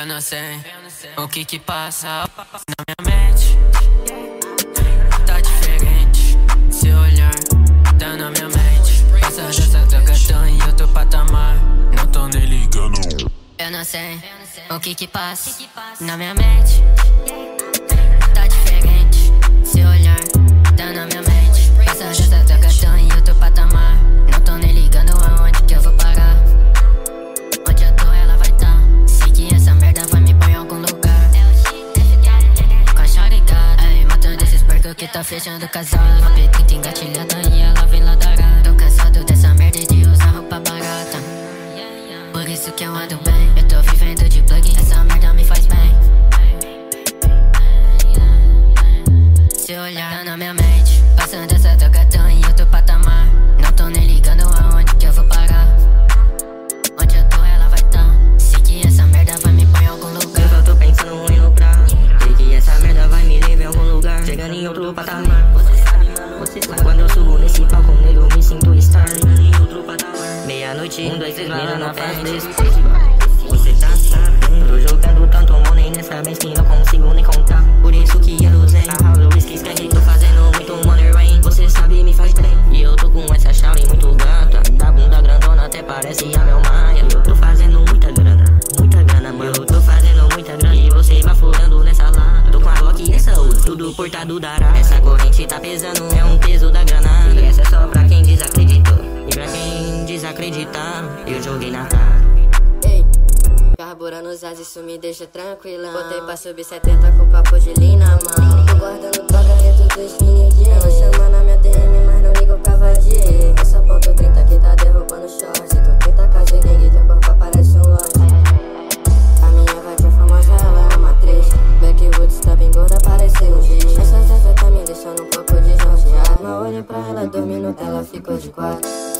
Eu não sei o que que passa na minha mente. Tá diferente, seu olhar tá na minha mente. Passa dessa troca, tô em outro patamar, não tô nem ligando. Eu não sei o que que passa na minha mente. Tá diferente, seu olhar tá na minha mente. Passa dessa troca, tô em outro patamar, não tô nem ligando aonde que eu vou parar. Onde eu tô ela vai tá. Sei que essa merda vai me pôr em algum lugar. Com a chorigada, aí matando esses porcos que tá fechando o casal. Uma P30 engatilhada e ela vem lá da gata. Tô cansado dessa merda e de usar roupa barata. Por isso que eu ando bem. Eu tô vivendo de plug, essa merda me faz bem. Se olhar tá na minha mente, passando essa droga, tô em outro patamar. Não tô nem ligando aonde que eu vou parar. Onde eu tô ela vai tá. Sei que essa merda vai me pôr em algum lugar. Eu só tô pensando em lucrar. Sei que essa merda vai me levar em algum lugar. Chegando em outro patamar. Você sabe, mano, você sabe. Quando eu subo nesse palco negro, me sinto estar em outro patamar. Meia-noite, 1, 2, 3, lá na frente. Você tá sabendo, tô jogando tanto money nessa vez que não consigo nem contar. Por isso que eu usei a house, eu esqueci que tô fazendo muito money rain. Você sabe, me faz bem. E eu tô com essa chave muito gata. Da bunda grandona até parece a meu maia. Eu tô fazendo muita grana, mano. Eu tô fazendo muita grana e você vai furando nessa lata. Tô com a Glock e essa outra, tudo portado da Arara. Essa corrente tá pesando, é um peso da granada. E essa é só pra quem desacreditou. E pra quem desacreditar, eu joguei na cara. Carburando os as, isso me deixa tranquila. Botei pra subir 70 com papo de lean na mão. Tô guardando droga dentro dos finis. Ela chama na minha DM, mas não ligo pra vadia. Essa ponto 30 que tá derrubando short. Tô 30k de gangue, teu corpo parece um lote. A minha vai pra famosa, ela é uma atriz. Backwood está bem gorda, parece um giz. Essa Zezé tá me deixando um pouco desnorteado. Mas olhei pra ela dormindo, ela ficou de quatro.